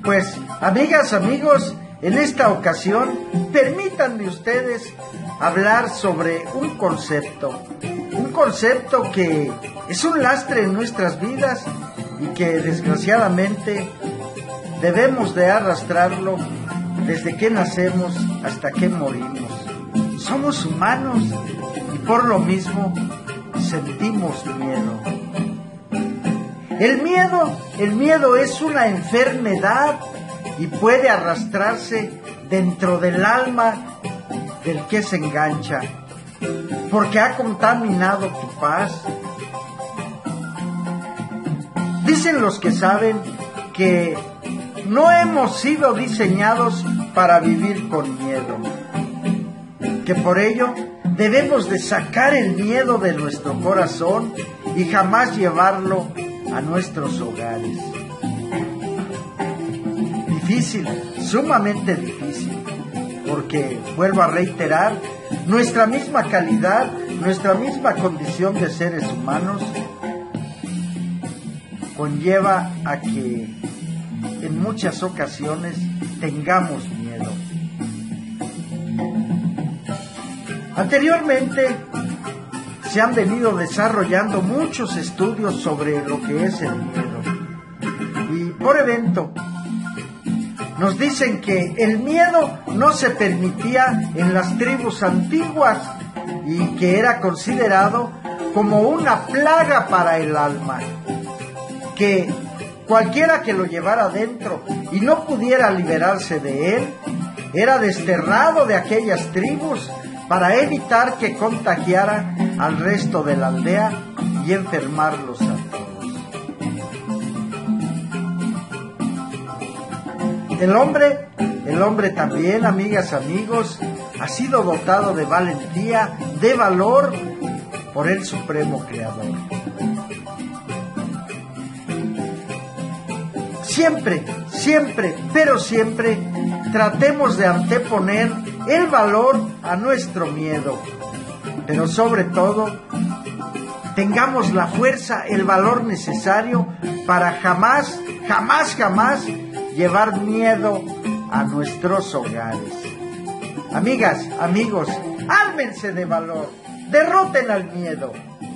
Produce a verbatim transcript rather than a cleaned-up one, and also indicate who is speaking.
Speaker 1: Pues, amigas, amigos, en esta ocasión, permítanme ustedes hablar sobre un concepto, un concepto que es un lastre en nuestras vidas y que desgraciadamente debemos de arrastrarlo desde que nacemos hasta que morimos. Somos humanos y por lo mismo sentimos miedo. El miedo, el miedo es una enfermedad y puede arrastrarse dentro del alma del que se engancha, porque ha contaminado tu paz. Dicen los que saben que no hemos sido diseñados para vivir con miedo, que por ello debemos de sacar el miedo de nuestro corazón y jamás llevarlo a nuestros hogares. Difícil, sumamente difícil, porque, vuelvo a reiterar, nuestra misma calidad, nuestra misma condición de seres humanos conlleva a que en muchas ocasiones tengamos miedo. Anteriormente se han venido desarrollando muchos estudios sobre lo que es el miedo. Y por evento, nos dicen que el miedo no se permitía en las tribus antiguas y que era considerado como una plaga para el alma, que cualquiera que lo llevara dentro y no pudiera liberarse de él, era desterrado de aquellas tribus para evitar que contagiara al resto de la aldea y enfermarlos a todos. El hombre, el hombre también, amigas, amigos, ha sido dotado de valentía, de valor por el Supremo Creador. Siempre, siempre, pero siempre, tratemos de anteponer el valor a nuestro miedo, pero sobre todo, tengamos la fuerza, el valor necesario para jamás, jamás, jamás llevar miedo a nuestros hogares. Amigas, amigos, ármense de valor, derroten al miedo.